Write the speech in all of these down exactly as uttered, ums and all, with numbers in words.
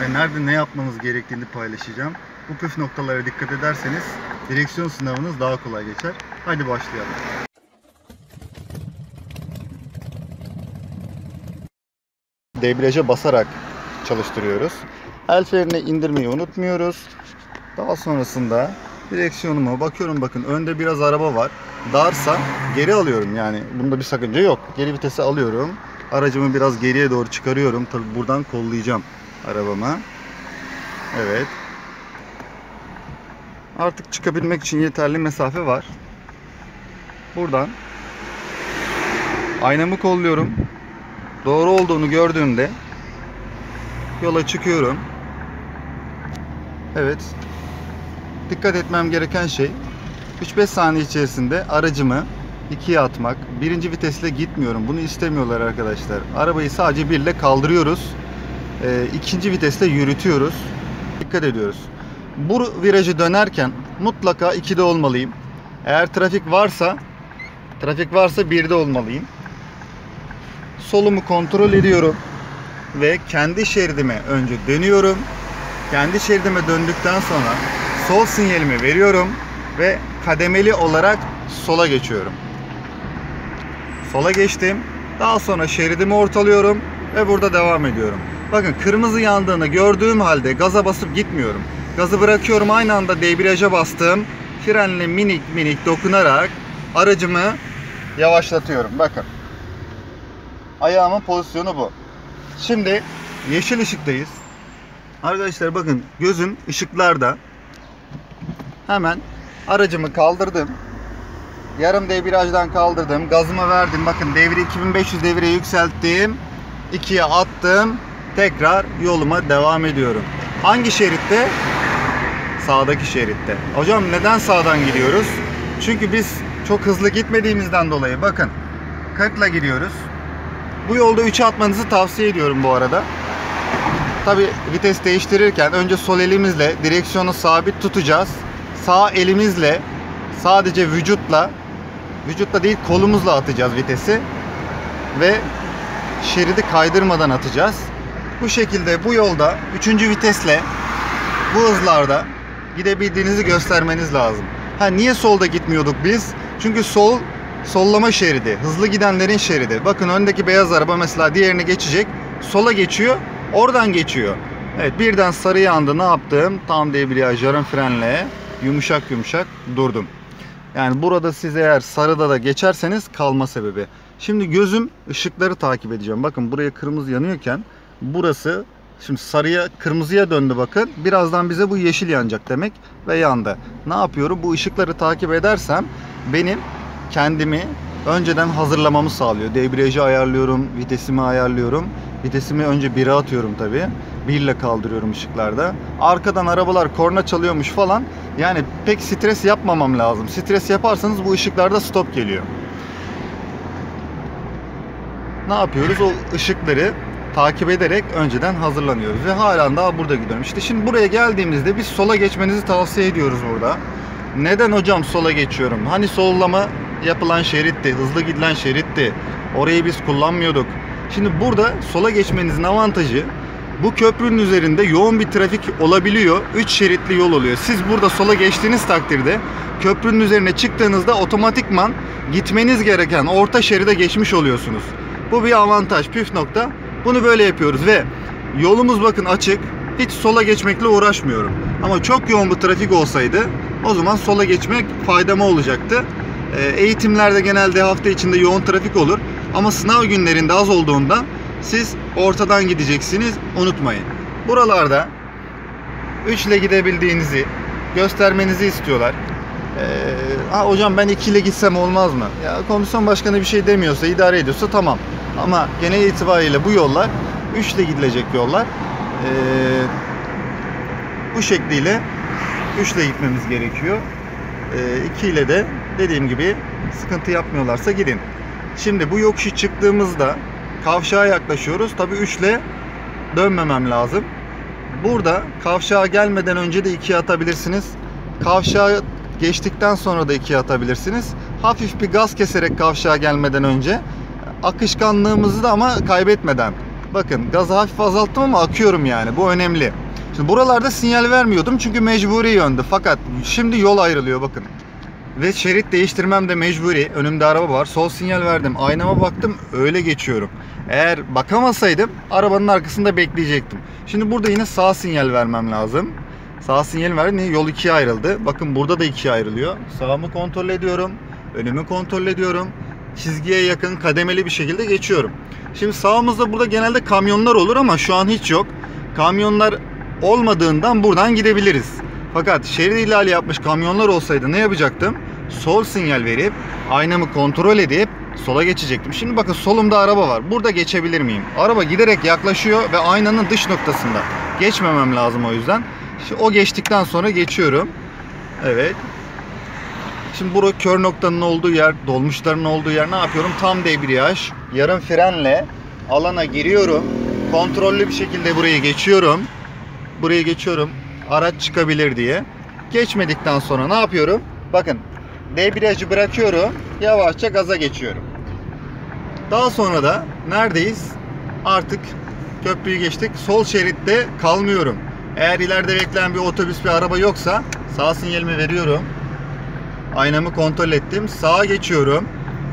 ve nerede ne yapmanız gerektiğini paylaşacağım. Bu püf noktalara dikkat ederseniz direksiyon sınavınız daha kolay geçer. Hadi başlayalım. Debriyaja basarak çalıştırıyoruz. El frenini indirmeyi unutmuyoruz. Daha sonrasında direksiyonuma bakıyorum, bakın önde biraz araba var. Darsa geri alıyorum, yani bunda bir sakınca yok. Geri vitese alıyorum. Aracımı biraz geriye doğru çıkarıyorum. Tabi buradan kollayacağım arabama. Evet. Artık çıkabilmek için yeterli mesafe var. Buradan aynamı kolluyorum. Doğru olduğunu gördüğümde yola çıkıyorum. Evet. Dikkat etmem gereken şey üç beş saniye içerisinde aracımı ikiye atmak. Birinci vitesle gitmiyorum. Bunu istemiyorlar arkadaşlar. Arabayı sadece bir ile kaldırıyoruz. E, ikinci vitesle yürütüyoruz. Dikkat ediyoruz. Bu virajı dönerken mutlaka ikide olmalıyım. Eğer trafik varsa trafik varsa birde olmalıyım. Solumu kontrol ediyorum ve kendi şeridime önce dönüyorum. Kendi şeridime döndükten sonra sol sinyalimi veriyorum ve kademeli olarak sola geçiyorum. Sola geçtim. Daha sonra şeridimi ortalıyorum ve burada devam ediyorum. Bakın, kırmızı yandığını gördüğüm halde gaza basıp gitmiyorum. Gazı bırakıyorum, aynı anda debriyaja bastım. Frenle minik minik dokunarak aracımı yavaşlatıyorum. Bakın. Ayağımın pozisyonu bu. Şimdi yeşil ışıktayız. Arkadaşlar bakın, gözüm ışıklarda. Hemen aracımı kaldırdım. Yarım debriyajdan kaldırdım. Gazıma verdim. Bakın, devri iki bin beş yüz devreye yükselttim. ikiye attım. Tekrar yoluma devam ediyorum. Hangi şeritte? Sağdaki şeritte. Hocam neden sağdan gidiyoruz? Çünkü biz çok hızlı gitmediğimizden dolayı. Bakın, kırk ile gidiyoruz. Bu yolda üçe atmanızı tavsiye ediyorum bu arada. Tabi vites değiştirirken önce sol elimizle direksiyonu sabit tutacağız. Sağ elimizle sadece vücutla, vücutla değil kolumuzla atacağız vitesi. Ve şeridi kaydırmadan atacağız. Bu şekilde bu yolda üçüncü vitesle bu hızlarda gidebildiğinizi göstermeniz lazım. Ha, niye solda gitmiyorduk biz? Çünkü sol sollama şeridi, hızlı gidenlerin şeridi. Bakın, öndeki beyaz araba mesela diğerini geçecek, sola geçiyor, oradan geçiyor. Evet, birden sarı yandı. Ne yaptım? Tam debriyaj, yarım frenle yumuşak yumuşak durdum. Yani burada siz eğer sarıda da geçerseniz kalma sebebi. Şimdi gözüm ışıkları takip edeceğim. Bakın, buraya kırmızı yanıyorken burası şimdi sarıya, kırmızıya döndü bakın. Birazdan bize bu yeşil yanacak demek ve yandı. Ne yapıyorum? Bu ışıkları takip edersem benim kendimi önceden hazırlamamı sağlıyor. Debriyajı ayarlıyorum, vitesimi ayarlıyorum. Vitesimi önce bire atıyorum tabii. bir ile kaldırıyorum ışıklarda. Arkadan arabalar korna çalıyormuş falan. Yani pek stres yapmamam lazım. Stres yaparsanız bu ışıklarda stop geliyor. Ne yapıyoruz? O ışıkları takip ederek önceden hazırlanıyoruz. Ve halen daha burada gidiyorum. İşte şimdi buraya geldiğimizde biz sola geçmenizi tavsiye ediyoruz burada. Neden hocam sola geçiyorum? Hani sollama yapılan şeritti, hızlı gidilen şeritti. Orayı biz kullanmıyorduk. Şimdi burada sola geçmenizin avantajı, bu köprünün üzerinde yoğun bir trafik olabiliyor. üç şeritli yol oluyor. Siz burada sola geçtiğiniz takdirde köprünün üzerine çıktığınızda otomatikman gitmeniz gereken orta şeride geçmiş oluyorsunuz. Bu bir avantaj, püf nokta. Bunu böyle yapıyoruz ve yolumuz bakın açık. Hiç sola geçmekle uğraşmıyorum. Ama çok yoğun bir trafik olsaydı o zaman sola geçmek faydama olacaktı. Eğitimlerde genelde hafta içinde yoğun trafik olur. Ama sınav günlerinde az olduğunda siz ortadan gideceksiniz. Unutmayın. Buralarda üç ile gidebildiğinizi göstermenizi istiyorlar. Ee, ha, hocam ben iki ile gitsem olmaz mı? Ya komisyon başkanı bir şey demiyorsa, idare ediyorsa tamam. Ama genel itibariyle bu yollar üç ile gidilecek yollar. Ee, bu şekliyle üç ile gitmemiz gerekiyor. iki ile de dediğim gibi sıkıntı yapmıyorlarsa gidin. Şimdi bu yokuşu çıktığımızda kavşağa yaklaşıyoruz. Tabii üç ile dönmemem lazım. Burada kavşağa gelmeden önce de ikiye atabilirsiniz. Kavşağı geçtikten sonra da ikiye atabilirsiniz. Hafif bir gaz keserek kavşağa gelmeden önce, akışkanlığımızı da ama kaybetmeden Bakın gazı hafif azalttım ama akıyorum yani. Bu önemli. Şimdi buralarda sinyal vermiyordum çünkü mecburi yöndü. Fakat şimdi yol ayrılıyor bakın. Ve şerit değiştirmem de mecburi. Önümde araba var. Sol sinyal verdim. Aynama baktım. Öyle geçiyorum. Eğer bakamasaydım arabanın arkasında bekleyecektim. Şimdi burada yine sağ sinyal vermem lazım. Sağ sinyal verdim. Niye? Yol ikiye ayrıldı. Bakın burada da ikiye ayrılıyor. Sağımı kontrol ediyorum. Önümü kontrol ediyorum. Çizgiye yakın kademeli bir şekilde geçiyorum. Şimdi sağımızda burada genelde kamyonlar olur ama şu an hiç yok. Kamyonlar olmadığından buradan gidebiliriz. Fakat şerit ihlali yapmış kamyonlar olsaydı ne yapacaktım? Sol sinyal verip aynamı kontrol edip sola geçecektim. Şimdi bakın solumda araba var. Burada geçebilir miyim? Araba giderek yaklaşıyor ve aynanın dış noktasında. Geçmemem lazım o yüzden. Şimdi o geçtikten sonra geçiyorum. Evet. Şimdi burası kör noktanın olduğu yer, dolmuşların olduğu yer. Ne yapıyorum? Tam debriyaj, yarım frenle alana giriyorum. Kontrollü bir şekilde burayı geçiyorum. Burayı geçiyorum. Araç çıkabilir diye. Geçmedikten sonra ne yapıyorum? Bakın debriyajı bırakıyorum. Yavaşça gaza geçiyorum. Daha sonra da neredeyiz? Artık köprüyü geçtik. Sol şeritte kalmıyorum. Eğer ileride bekleyen bir otobüs, bir araba yoksa sağ sinyalimi veriyorum. Aynamı kontrol ettim. Sağa geçiyorum.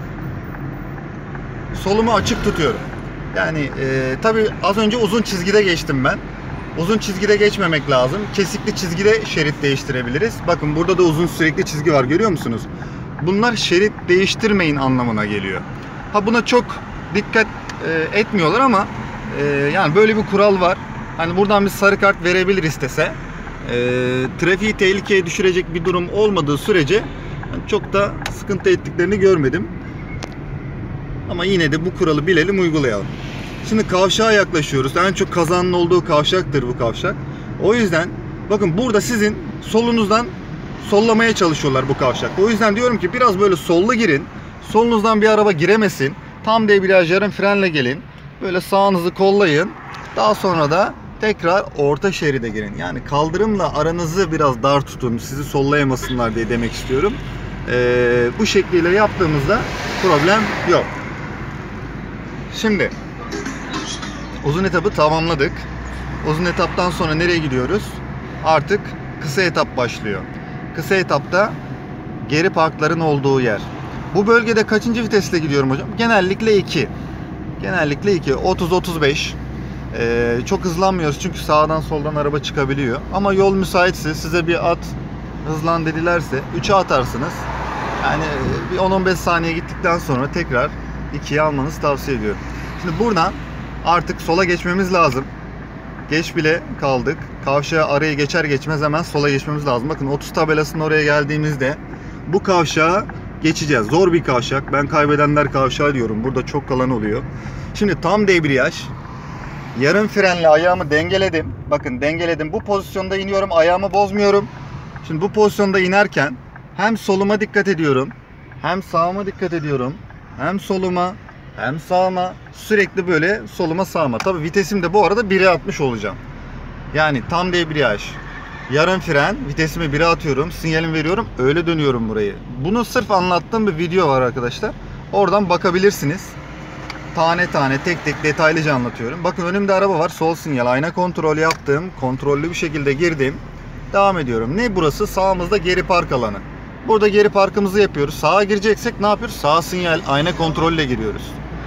Solumu açık tutuyorum. Yani e, tabii az önce uzun çizgide geçtim ben. Uzun çizgide geçmemek lazım. Kesikli çizgide şerit değiştirebiliriz. Bakın burada da uzun sürekli çizgi var. Görüyor musunuz? Bunlar şerit değiştirmeyin anlamına geliyor. Ha buna çok dikkat e, etmiyorlar ama e, yani böyle bir kural var. Hani buradan bir sarı kart verebilir istese. E, trafiği tehlikeye düşürecek bir durum olmadığı sürece yani çok da sıkıntı ettiklerini görmedim. Ama yine de bu kuralı bilelim, uygulayalım. Şimdi kavşağa yaklaşıyoruz. En çok kazanın olduğu kavşaktır bu kavşak. O yüzden bakın burada sizin solunuzdan sollamaya çalışıyorlar bu kavşakta. O yüzden diyorum ki biraz böyle sollu girin. Solunuzdan bir araba giremesin. Tam debriyaj, yarım frenle gelin. Böyle sağınızı kollayın. Daha sonra da tekrar orta şeride girin. Yani kaldırımla aranızı biraz dar tutun. Sizi sollayamasınlar diye demek istiyorum. Ee, bu şekliyle yaptığımızda problem yok. Şimdi uzun etabı tamamladık. Uzun etaptan sonra nereye gidiyoruz? Artık kısa etap başlıyor. Kısa etapta geri parkların olduğu yer. Bu bölgede kaçıncı vitesle gidiyorum hocam? Genellikle iki. Genellikle iki. otuz otuz beş. Ee, çok hızlanmıyoruz çünkü sağdan soldan araba çıkabiliyor. Ama yol müsaitse, size bir at hızlan dedilerse üçe atarsınız. Yani bir on on beş saniye gittikten sonra tekrar ikiye almanızı tavsiye ediyorum. Şimdi buradan artık sola geçmemiz lazım. Geç bile kaldık. Kavşağı araya geçer geçmez hemen sola geçmemiz lazım. Bakın otuz tabelasının oraya geldiğimizde bu kavşağı geçeceğiz. Zor bir kavşak. Ben kaybedenler kavşağı diyorum. Burada çok kalan oluyor. Şimdi tam debriyaj. Yarım frenle ayağımı dengeledim. Bakın dengeledim. Bu pozisyonda iniyorum. Ayağımı bozmuyorum. Şimdi bu pozisyonda inerken hem soluma dikkat ediyorum. Hem sağıma dikkat ediyorum. Hem soluma hem sağıma, sürekli böyle soluma sağıma. Tabii vitesim de bu arada bire atmış olacağım. Yani tam debriyaj, yarım fren, vitesimi bire atıyorum, sinyalimi veriyorum, öyle dönüyorum burayı. Bunu sırf anlattığım bir video var arkadaşlar. Oradan bakabilirsiniz. Tane tane, tek tek detaylıca anlatıyorum. Bakın önümde araba var, sol sinyal, ayna kontrol yaptım, kontrollü bir şekilde girdim. Devam ediyorum. Ne burası? Sağımızda geri park alanı. Burada geri parkımızı yapıyoruz. Sağa gireceksek ne yapıyoruz? Sağ sinyal, ayna kontrolle giriyoruz.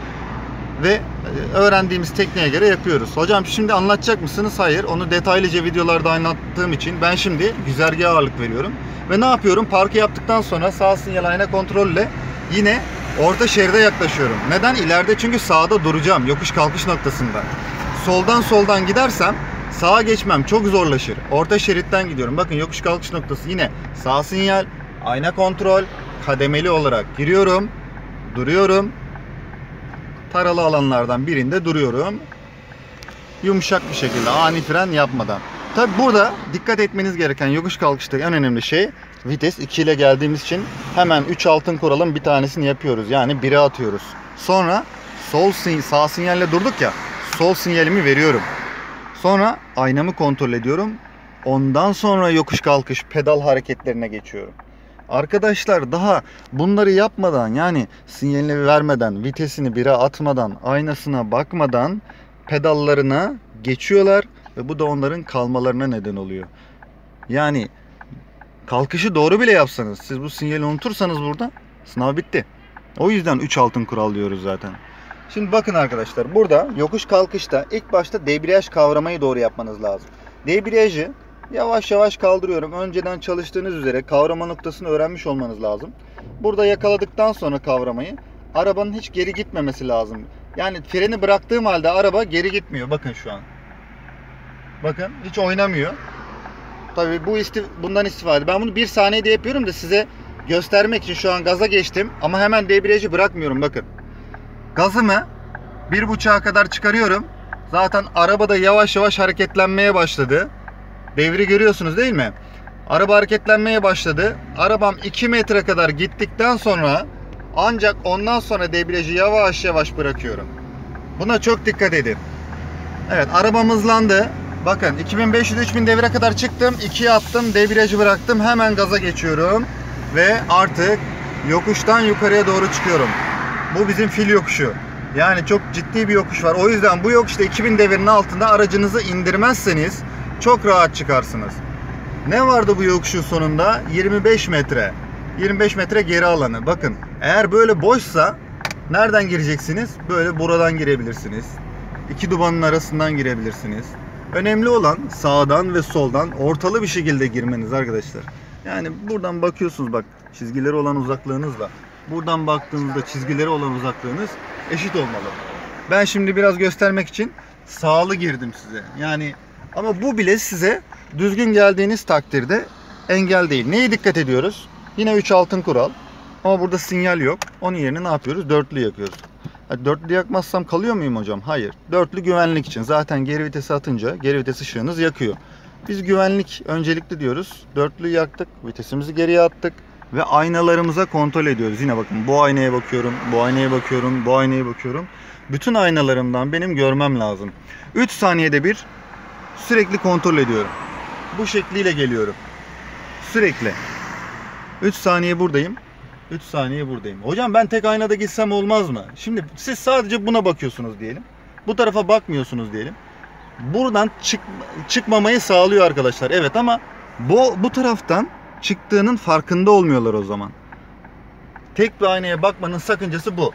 Ve öğrendiğimiz tekniğe göre yapıyoruz. Hocam şimdi anlatacak mısınız? Hayır. Onu detaylıca videolarda anlattığım için ben şimdi güzergaha ağırlık veriyorum. Ve ne yapıyorum? Parkı yaptıktan sonra sağ sinyal, ayna kontrolle yine orta şeride yaklaşıyorum. Neden? İleride çünkü sağda duracağım. Yokuş kalkış noktasında. Soldan soldan gidersem sağa geçmem çok zorlaşır. Orta şeritten gidiyorum. Bakın yokuş kalkış noktası yine sağ sinyal, ayna kontrol, kademeli olarak giriyorum. Duruyorum. Taralı alanlardan birinde duruyorum. Yumuşak bir şekilde, ani fren yapmadan. Tabi burada dikkat etmeniz gereken yokuş kalkışta en önemli şey vites. iki ile geldiğimiz için hemen üç altın kuralın bir tanesini yapıyoruz. Yani bire atıyoruz. Sonra sol sağ sinyalle durduk ya, sol sinyalimi veriyorum. Sonra aynamı kontrol ediyorum. Ondan sonra yokuş kalkış pedal hareketlerine geçiyorum. Arkadaşlar daha bunları yapmadan, yani sinyalini vermeden, vitesini bire atmadan, aynasına bakmadan pedallarına geçiyorlar ve bu da onların kalmalarına neden oluyor. Yani kalkışı doğru bile yapsanız, siz bu sinyali unutursanız burada sınav bitti. O yüzden üç altın kural diyoruz zaten. Şimdi bakın arkadaşlar, burada yokuş kalkışta ilk başta debriyaj kavramayı doğru yapmanız lazım. Debriyajı yavaş yavaş kaldırıyorum. Önceden çalıştığınız üzere kavrama noktasını öğrenmiş olmanız lazım. Burada yakaladıktan sonra kavramayı, arabanın hiç geri gitmemesi lazım. Yani freni bıraktığım halde araba geri gitmiyor. Bakın şu an. Bakın hiç oynamıyor. Tabii bu istif bundan istifade. Ben bunu bir saniyede yapıyorum da size göstermek için şu an gaza geçtim. Ama hemen debriyajı bırakmıyorum, bakın. Gazımı bir buçuğa kadar çıkarıyorum. Zaten araba da yavaş yavaş hareketlenmeye başladı. Devri görüyorsunuz değil mi? Araba hareketlenmeye başladı. Arabam iki metre kadar gittikten sonra ancak ondan sonra debriyajı yavaş yavaş bırakıyorum. Buna çok dikkat edin. Evet, arabam hızlandı. Bakın iki bin beş yüz üç bin devire kadar çıktım. ikiye attım. Debriyajı bıraktım. Hemen gaza geçiyorum. Ve artık yokuştan yukarıya doğru çıkıyorum. Bu bizim fil yokuşu. Yani çok ciddi bir yokuş var. O yüzden bu yokuşta iki bin devirinin altında aracınızı indirmezseniz çok rahat çıkarsınız. Ne vardı bu yokuşun sonunda? yirmi beş metre. yirmi beş metre geri alanı. Bakın, eğer böyle boşsa nereden gireceksiniz? Böyle buradan girebilirsiniz. İki dumanın arasından girebilirsiniz. Önemli olan sağdan ve soldan ortalı bir şekilde girmeniz arkadaşlar. Yani buradan bakıyorsunuz, bak çizgileri olan uzaklığınızla buradan baktığınızda çizgileri olan uzaklığınız eşit olmalı. Ben şimdi biraz göstermek için sağlı girdim size. Yani ama bu bile size düzgün geldiğiniz takdirde engel değil. Neye dikkat ediyoruz? Yine üç altın kural. Ama burada sinyal yok. Onun yerine ne yapıyoruz? Dörtlü yakıyoruz. Ha, dörtlü yakmazsam kalıyor muyum hocam? Hayır. Dörtlü güvenlik için. Zaten geri vitesi atınca geri vites ışığınız yakıyor. Biz güvenlik öncelikli diyoruz. Dörtlüyü yaktık. Vitesimizi geriye attık. Ve aynalarımıza kontrol ediyoruz. Yine bakın, bu aynaya bakıyorum, bu aynaya bakıyorum, bu aynaya bakıyorum. Bütün aynalarımdan benim görmem lazım. üç saniyede bir sürekli kontrol ediyorum. Bu şekliyle geliyorum. Sürekli. üç saniye buradayım. üç saniye buradayım. Hocam ben tek aynada gitsem olmaz mı? Şimdi siz sadece buna bakıyorsunuz diyelim. Bu tarafa bakmıyorsunuz diyelim. Buradan çık çıkmamayı sağlıyor arkadaşlar. Evet, ama bu, bu taraftan çıktığının farkında olmuyorlar o zaman. Tek bir aynaya bakmanın sakıncası bu.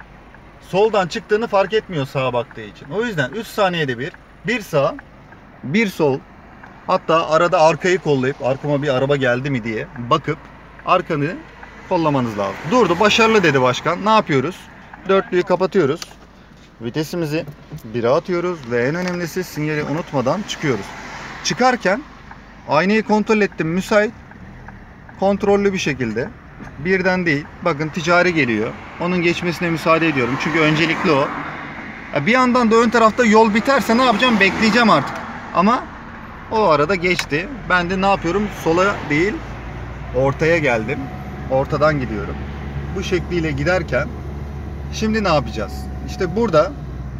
Soldan çıktığını fark etmiyor sağa baktığı için. O yüzden üç saniyede bir, bir sağ, bir sol, hatta arada arkayı kollayıp arkama bir araba geldi mi diye bakıp arkanı kollamanız lazım. Durdu, başarılı dedi başkan. Ne yapıyoruz? Dörtlüyü kapatıyoruz. Vitesimizi bire atıyoruz ve en önemlisi sinyali unutmadan çıkıyoruz. Çıkarken aynayı kontrol ettim, müsait. Kontrollü bir şekilde, birden değil. Bakın ticari geliyor. Onun geçmesine müsaade ediyorum. Çünkü öncelikli o. Bir yandan da ön tarafta yol biterse ne yapacağım? Bekleyeceğim artık. Ama o arada geçti. Ben de ne yapıyorum? Sola değil, ortaya geldim. Ortadan gidiyorum. Bu şekliyle giderken şimdi ne yapacağız? İşte burada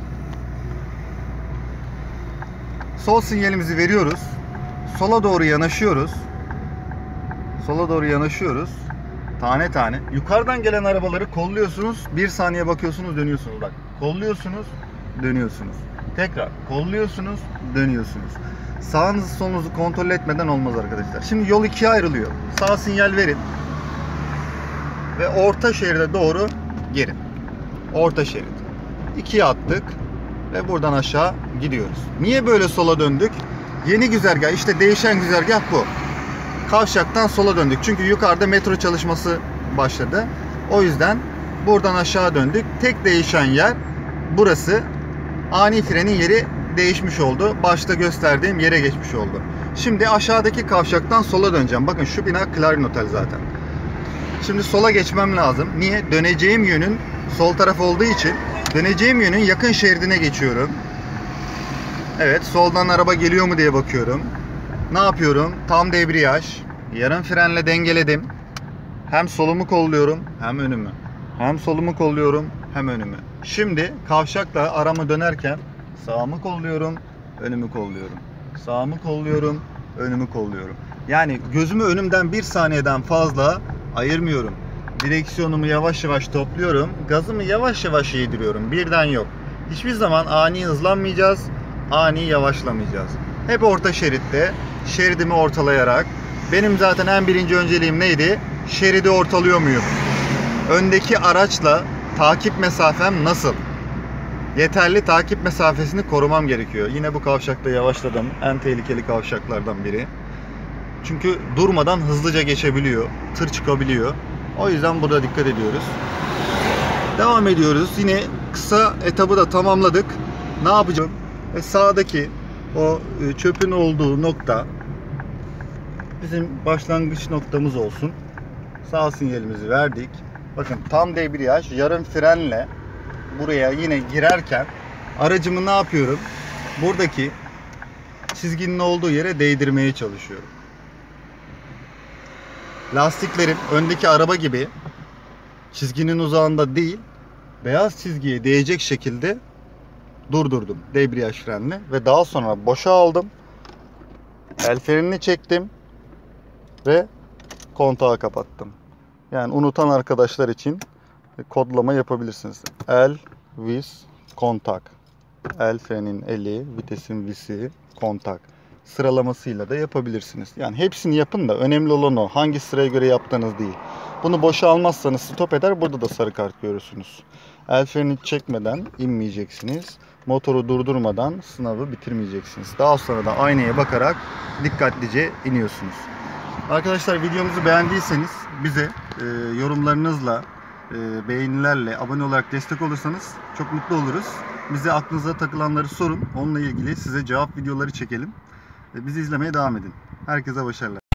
sol sinyalimizi veriyoruz. Sola doğru yanaşıyoruz. Sola doğru yanaşıyoruz. Tane tane. Yukarıdan gelen arabaları kolluyorsunuz. Bir saniye bakıyorsunuz, dönüyorsunuz. Bak. Kolluyorsunuz, dönüyorsunuz. Tekrar kolluyorsunuz, dönüyorsunuz. Sağınızı solunuzu kontrol etmeden olmaz arkadaşlar. Şimdi yol ikiye ayrılıyor. Sağ sinyal verin. Ve orta şeride doğru girin. Orta şerit. İkiye attık. Ve buradan aşağı gidiyoruz. Niye böyle sola döndük? Yeni güzergah. İşte değişen güzergah bu. Kavşaktan sola döndük. Çünkü yukarıda metro çalışması başladı. O yüzden buradan aşağı döndük. Tek değişen yer burası. Ani frenin yeri değişmiş oldu. Başta gösterdiğim yere geçmiş oldu. Şimdi aşağıdaki kavşaktan sola döneceğim. Bakın şu bina Clarin Otel zaten. Şimdi sola geçmem lazım. Niye? Döneceğim yönün sol taraf olduğu için döneceğim yönün yakın şeridine geçiyorum. Evet, soldan araba geliyor mu diye bakıyorum. Ne yapıyorum? Tam debriyaj. Yarım frenle dengeledim. Hem solumu kolluyorum hem önümü. Hem solumu kolluyorum hem önümü. Şimdi kavşakla aramı dönerken sağımı kolluyorum, önümü kolluyorum. Sağımı kolluyorum, önümü kolluyorum. Yani gözümü önümden bir saniyeden fazla ayırmıyorum. Direksiyonumu yavaş yavaş topluyorum. Gazımı yavaş yavaş yediriyorum. Birden yok. Hiçbir zaman ani hızlanmayacağız, ani yavaşlamayacağız. Hep orta şeritte, şeridimi ortalayarak. Benim zaten en birinci önceliğim neydi? Şeridi ortalıyor muyum? Öndeki araçla takip mesafem nasıl? Yeterli takip mesafesini korumam gerekiyor. Yine bu kavşakta yavaşladım. En tehlikeli kavşaklardan biri. Çünkü durmadan hızlıca geçebiliyor. Tır çıkabiliyor. O yüzden burada dikkat ediyoruz. Devam ediyoruz. Yine kısa etabı da tamamladık. Ne yapacağım? E sağdaki o çöpün olduğu nokta bizim başlangıç noktamız olsun. Sağ sinyalimizi verdik. Bakın tam debriyaj, yarım frenle buraya yine girerken aracımı ne yapıyorum? Buradaki çizginin olduğu yere değdirmeye çalışıyorum. Lastiklerim öndeki araba gibi çizginin uzağında değil, beyaz çizgiye değecek şekilde durdurdum debriyaj frenle ve daha sonra boşa aldım. El frenini çektim ve kontağı kapattım. Yani unutan arkadaşlar için kodlama yapabilirsiniz. El, vis, kontak. El frenin eli, vitesin visi, kontak. Sıralamasıyla da yapabilirsiniz. Yani hepsini yapın da önemli olan o. Hangi sıraya göre yaptığınız değil. Bunu boşa almazsanız stop eder. Burada da sarı kart görürsünüz. El freni çekmeden inmeyeceksiniz. Motoru durdurmadan sınavı bitirmeyeceksiniz. Daha sonra da aynaya bakarak dikkatlice iniyorsunuz. Arkadaşlar videomuzu beğendiyseniz bize e, yorumlarınızla, e, beğenilerle, abone olarak destek olursanız çok mutlu oluruz. Bize aklınıza takılanları sorun. Onunla ilgili size cevap videoları çekelim. E, bizi izlemeye devam edin. Herkese başarılar.